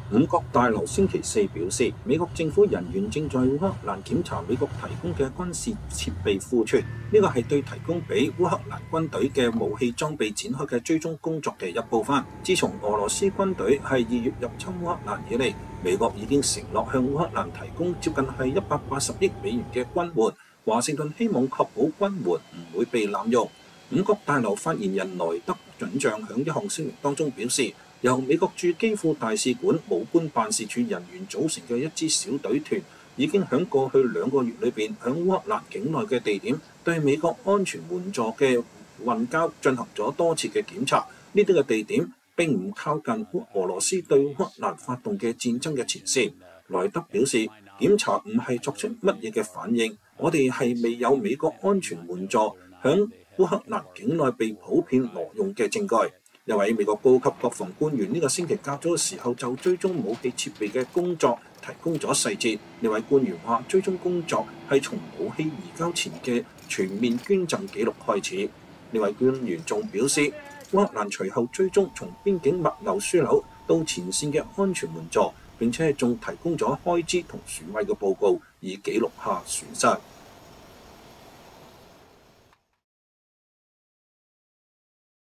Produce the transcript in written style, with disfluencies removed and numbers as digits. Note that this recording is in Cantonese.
五角大樓星期四表示，美國政府人員正在烏克蘭檢查美國提供嘅軍事設備庫存，呢個係對提供俾烏克蘭軍隊嘅武器裝備展開嘅追蹤工作嘅一部分。自從俄羅斯軍隊係2月入侵烏克蘭以嚟，美國已經承諾向烏克蘭提供接近係180億美元嘅軍援。華盛頓希望確保軍援唔會被濫用。五角大樓發言人萊德准將響一項聲明當中表示，由美國駐基輔大使館武官辦事處人員組成嘅一支小隊團，已經喺過去2個月裏邊，響烏克蘭境內嘅地點對美國安全援助嘅運交進行咗多次嘅檢查。呢啲嘅地點並唔靠近俄羅斯對烏克蘭發動嘅戰爭嘅前線。萊德表示，檢查唔係作出乜嘢嘅反應，我哋係未有美國安全援助響烏克蘭境內被普遍挪用嘅證據。一位美國高級國防官員呢個星期較早嘅時候就追蹤武器設備嘅工作提供咗細節。呢位官員話，追蹤工作係從武器移交前嘅全面捐贈記錄開始。呢位官員仲表示，烏克蘭隨後追蹤從邊境物流樞紐到前線嘅安全援助，並且仲提供咗開支同損毀嘅報告，以記錄下損失。